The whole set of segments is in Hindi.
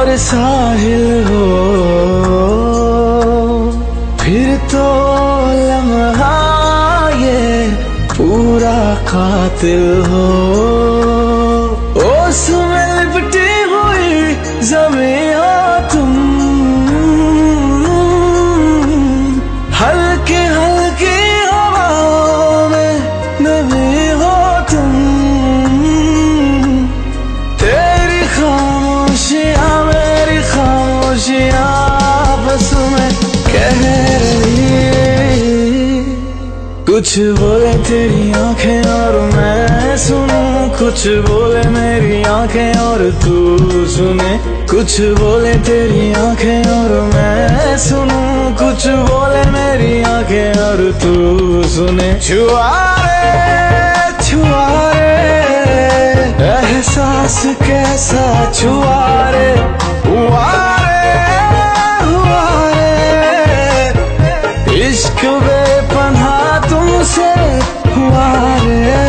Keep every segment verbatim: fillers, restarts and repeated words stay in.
और साहिल हो, फिर तो लम्हा ये पूरा कातिल हो। ओस में लिपटी हुई ज़मीं हो तुम, हल्की हल्की हवाओं में नमी हो तुम। तेरी खामोशियाँ मेरी खामोशियाँ आपस में कह रही, कुछ बोले तेरी आंखें और मैं सुनूं, कुछ बोले मेरी आंखें और तू सुने। कुछ बोले तेरी आंखें और मैं सुनूं, कुछ बोले मेरी आंखें और तू सुने। छुआ रे छुआ रे एहसास कैसा छुआ रे, हुआ रे हुआ रे इश्क बेपनाह तुमसे हुआ रे।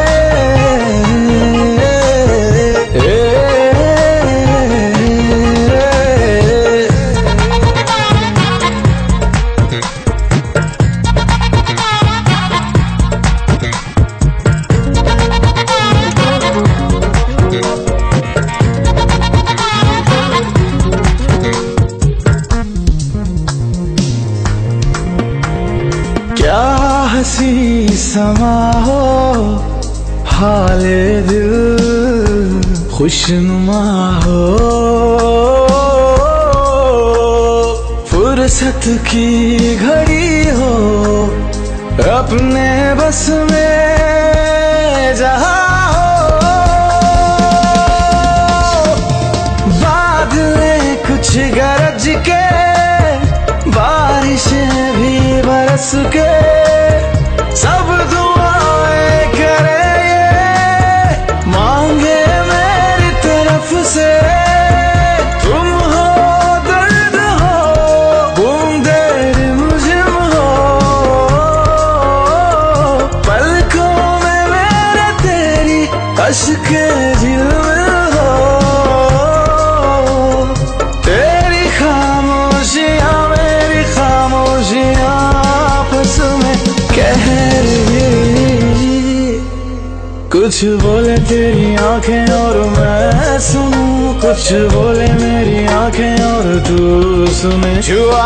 क्या हसी समा हो हाले दिल खुशनुमा हो, फुर्सत की घड़ी हो अपने बस में जहाँ हो। बादलें कुछ गरज के, बारिशें भी बरस के, सब दुआएं करे ये मांगे मेरी तरफ से। तुम हो दर्द हो बूंदे रिमझिम हो, पलकों में मेरे तेरी अश्के झिलमिल हो। तेरी खामोशियाँ मेरी खामोशियाँ आपस में कह रही, कुछ बोले तेरी आंखें और मैं सुनूं, कुछ बोले मेरी आंखें और तू सुने। छुआ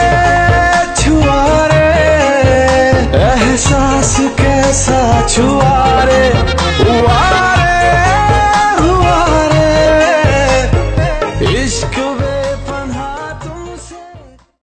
रे छुआ रे एहसास कैसा छुआ